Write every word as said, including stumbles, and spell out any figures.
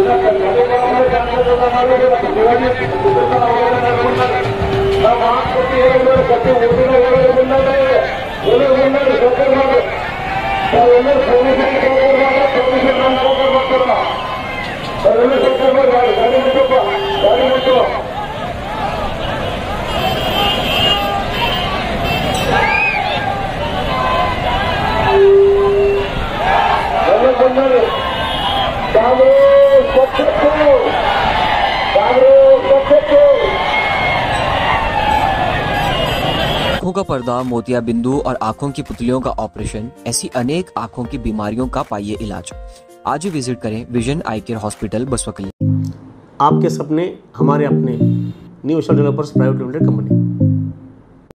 आंखों का पर्दा, मोतिया बिंदु और आंखों की पुतलियों का ऑपरेशन, ऐसी अनेक आंखों की बीमारियों का पाइए इलाज। आज ही विजिट करें विजन आई केयर हॉस्पिटल बसवा क्लिनिक। आपके सपने हमारे अपने new Asia developers private limited company.